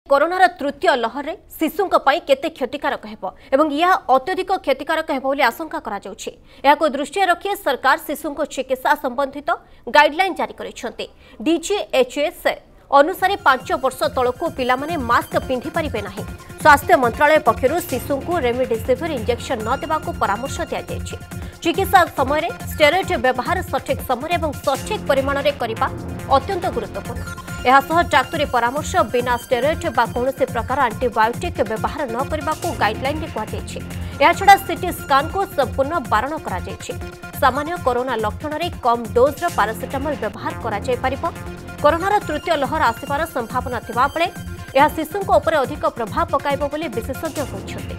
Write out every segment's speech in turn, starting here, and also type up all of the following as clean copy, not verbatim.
कोरोनार तृतीय लहर रे शिशुओं केते क्षतिकारक हेबो एवं यह अत्यधिक क्षतिकारक हेबो बोली आशंका करा जाउछि। एहाको दृष्टि रखी सरकार शिशुओं चिकित्सा संबंधित गाइडलाइन जारी करिसेंते। डीजीएचएस अनुसार 5 वर्ष तलको पिला माने मास्क पिंधि परिबे नाही। स्वास्थ्य मंत्रालय पक्षरु शिशुओं को रेमडेसिविर इंजेक्शन न देबाको परामर्श दिया जायछि। चिकित्सा समय स्टेरॉइड व्यवहार सठिक समय और सठिक परिमाण में करने अत्यंत गुरुत्वपूर्ण। यह डाक्तरी परामर्श बिना स्टेरॉइड बा कौनसी प्रकार एंटीबायोटिक व्यवहार न करने को गाइडलाइन कहुई। छड़ा सीटी स्कान को संपूर्ण बारण कर सामान्य कोरोना लक्षण में कम डोज पारासिटामोल व्यवहार कर। कोरोनार तृतीय लहर आसबार संभावना थिबा बेले यह शिशुओं उपर अधिक प्रभाव पकाइब बोली विशेषज्ञ कहते।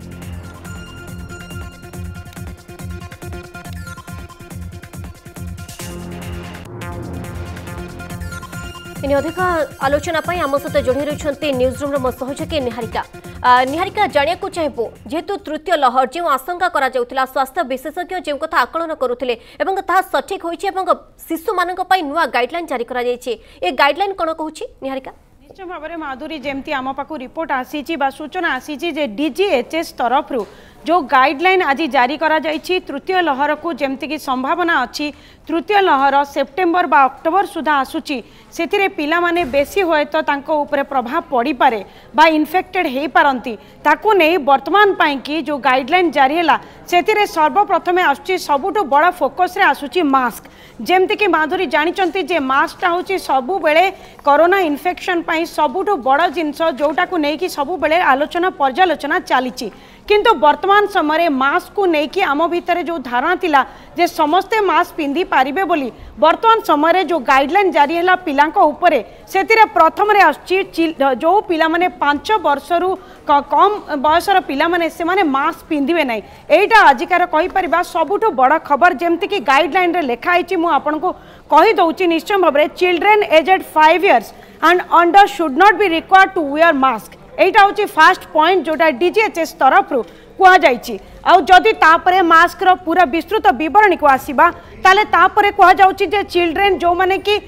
इन अधिक आलोचना आम सहित जोड़ी रही न्यूज रूम मो सहयोगी निहारिका। निहारिका जाना चाहबू जेहेतु तृतीय लहर जो आशंका करा जाउथिला स्वास्थ्य विशेषज्ञ जो कथा आकलन करुथिले एवं ताहा सठिक होइछि एवं शिशु मानक पई नुवा गाइडलाइन जारी करा जायछि। ए गाइडलाइन कोन कहूछि निहारिका? निश्चय भाव में माधुरी जमती आम पाक रिपोर्ट आसी सूचना आसी डीजीएचएस तरफ जो गाइडलाइन आज जारी करा जायछि तृतीय लहर को जमती संभावना अच्छी तृतीय लहर सेप्टेम्बर बा अक्टोबर सुधा आसुची से पिला माने बेसी हुए तो तांको ऊपर प्रभाव पड़ी पारे बा इन्फेक्टेड हो पारती ताकू नहीं वर्तमान पाई कि जो गाइडलाइन जारी है से सर्वप्रथमे आसुची सबुठु बड़ फोकस रे आसुची मास्क। जेमती कि माधुरी जानी जे मास्कटा हूँ सबु बेले कोरोना इन्फेक्शन पाई सबुठु बड़ जिनस जोटा को लेकिन सबु बेले आलोचना पर्यालोचना चली किंतु वर्तमान समय मास्क को लेकिन आम भितर जो धारणा थिला जे समस्ते मास्क पिंधि पारिबे बोली वर्तमान समय जो गाइडलाइन जारी है पिलांको उपरे से प्रथम जो पिला माने 5 वर्षरु कम बयसर पिला माने से माने मास्क पिंधिबे नै। एटा आजिकार कहि परिबा सबुठु बड़ खबर जेमति कि गाइडलाइन रे लेखा आइछि मु आपनको कहि दउछि निश्चय भाबरे children aged 5 years and under should not be required to wear mask. एटा होछि फर्स्ट पॉइंट जोटा डीजीएचएस तरफ कुआ जाइछि। आउ जदि तापरे मास्क रो पूरा विस्तृत विवरणी को आसीबा ताले तापरे कुआ जाउछि जे चिल्ड्रेन जो माने कि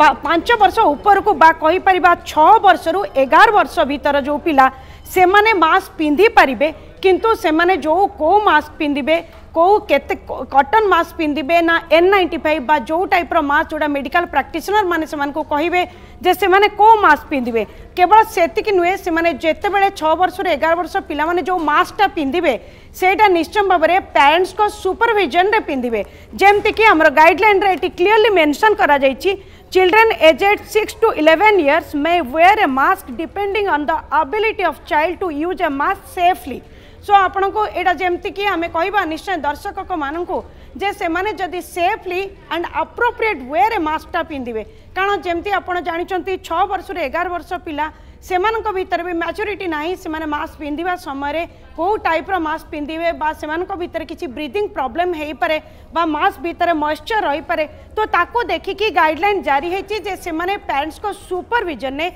5 वर्ष ऊपर को बा कहि परिबा 6 वर्ष रु 11 वर्ष भीतर जो पिला से माने मास्क पिंधि पारिबे किंतु से माने जो को मास्क पिंधिबे को केते कॉटन मास्क पिंधिबे ना N95 बा जो टाइप रो मास्क जोड़ा मेडिकल प्रैक्टिशनर माने से मान को कहिबे जे से माने को मास्क पिंधिबे केवल सेतिक नुहे से माने जेते बेले 6 वर्ष रे 11 वर्ष पिला माने जो मास्कटा पिंधिबे सेटा निश्चय भाबरे पेरेंट्स को सुपरविजन रे पिंधिबे। जेमति कि हमर गाइडलाइन रे एटी क्लियरली मेंशन करा जायछि Children aged 6 to 11 years may wear a mask depending on the ability of child to use a mask safely. सो आपण को एटा जेमती कि आमे कहबा निश्चय दर्शक मान को जे से माने जदि safely and appropriate wear a मास्कटा पिंधिबे कारण जेमती आपण जानिचंती 6 वर्ष रे 11 वर्ष पिला सेमानक भीतर भी मैच्योरिटी नाही से माने मास्क पिंधिबा समय को टाइप रो मास्क पिंधिबे बा सेमानक भीतर किछि ब्रीथिंग प्रॉब्लम हेई पारे बा मास्क भीतर मॉइस्चर रही पारे तो ताको देखि कि गाइडलाइन जारी हेछि जे से माने पेरेंट्स को सुपरविजन ने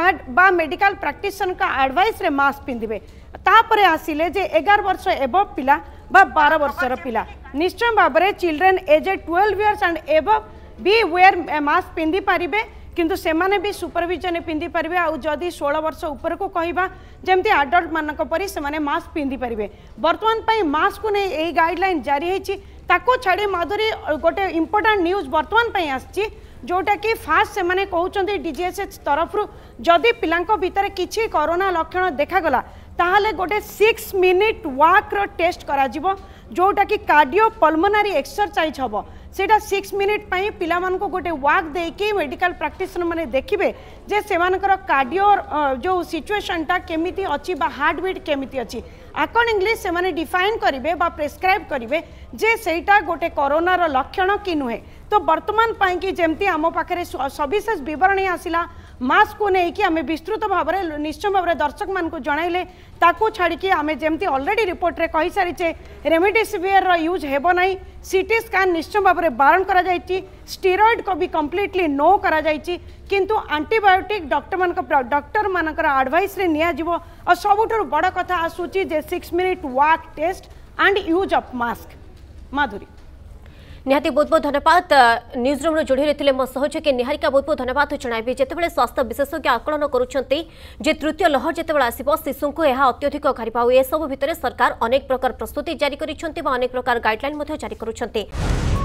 बा मेडिकल प्रैक्टिशनर का एडवाइस रे मास्क पिंधिबे। तापरे आसिले जे 11 वर्ष एबव पिला बा 12 वर्षर पिला निश्चय भाबरे children aged 12 years and above be wear mask पिंधि पारिबे किंतु सेमाने भी सुपरविजन पिंधि पारिबे। आ जदि 16 वर्ष ऊपर को कहिबा जेमती एडल्ट मानक परि सेमाने मास्क पिंधि पारिबे। वर्तमान पई मास्क को नै एई गाइडलाइन जारी हेछि ताको छाड़ी माधुरी गोटे इंपोर्टेंट न्यूज वर्तमान पई आछि जोटा कि फास्ट से माने कहउचंती डीजीएचएस तरफ जदि पिलांको भीतर किछि कोरोना लक्षण देखागला ताहले गोटे 6 मिनिट वाक रो टेस्ट करा जिवो जोटा कि कार्डियो पल्मोनरी एक्सरसाइज हबो सेटा 6 मिनिट पई पिला मान को गोटे वाक देकी मेडिकल प्रैक्टिशनर माने देखिबे जे सेमानकर कार्डियो जो सिचुएशन टा केमिति अछि बा हार्ट बीट केमिति अछि अकॉर्डिंगली से माने डिफाइन करिवे बा प्रेस्क्राइब करिवे जे सेटा गोटे कोरोना रो लक्षण कि नुहे। तो वर्तमान पाई कि जेमती आम पाखे सविशेष विवरणी आसिला मास्क को लेकिन आम विस्तृत भाव में निश्चय भाव में दर्शक मान को जनइले ताकू छाड़ी आम जमती ऑलरेडी रिपोर्ट रे कहि सारिचे रेमडेसिविर यूज हेबो नाही सीटी स्कैन निश्चय भाव में बारण करा जायछि स्टेरॉइड को भी कंप्लीटली नो करा जायछि किंतु एंटीबायोटिक डॉक्टर मानकर एडवाइस रे निया जिवो और सबुठु बड़ कथा आसुची जे 6 minute walk test and use of mask. माधुरी निहाती बहुत बहुत धन्यवाद न्यूज रूम जोड़ी रही मो सहयोगी निहारिका बहुत बहुत धन्यवाद जनाबी जितेबाला स्वास्थ्य विशेषज्ञ आकलन करुँचे जे तृतीय लहर जितेबाला आसब शिशु को यह अत्यधिक घारिब सब भितर सरकार अनेक प्रकार प्रस्तुति जारी कर अनेक प्रकार गाइडलाइन जारी करुँच।